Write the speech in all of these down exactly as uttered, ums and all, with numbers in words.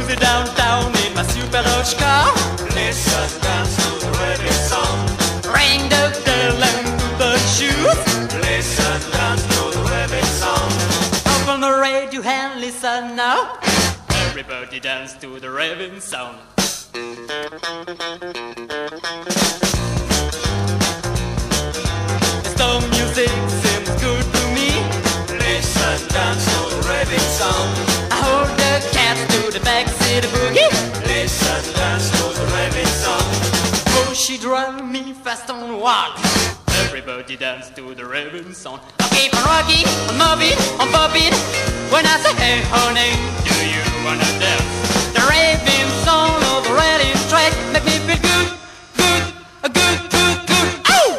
cruising downtown in my super Dodge car. Listen, dance to the raving song. Ring the bell and put the shoes. Listen, dance to the raving song. Open the radio and listen now. Everybody dance to the raving sound. The music seems good to me. Listen, dance to the raving song. I hold the cat to the backseat boogie. Listen, dance to the raving song. Oh, she drive me fast on one. Everybody dance to the raving song. I keep on rocking, on moving, on bobbing. When I say hey honey, do you wanna dance? The raving song of the raving track make me feel good, good, a good, good, good. Oh!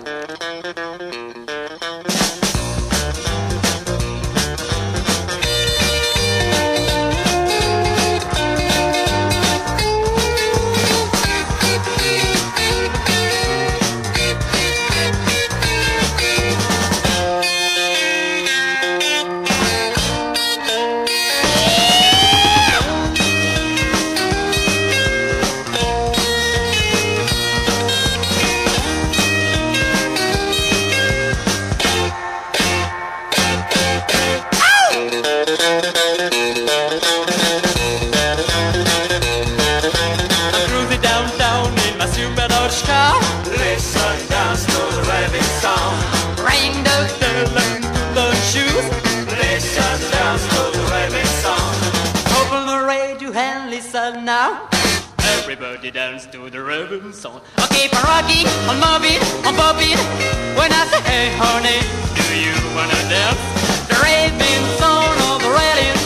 Listen, dance to the raving song. Ring the bell and put the shoes. Listen, dance to the raving song. Open the radio and listen now. Everybody dance to the raving song. I keep on rocking, on moving, on bobbing. When I say hey honey, do you wanna dance? The raving song of the raving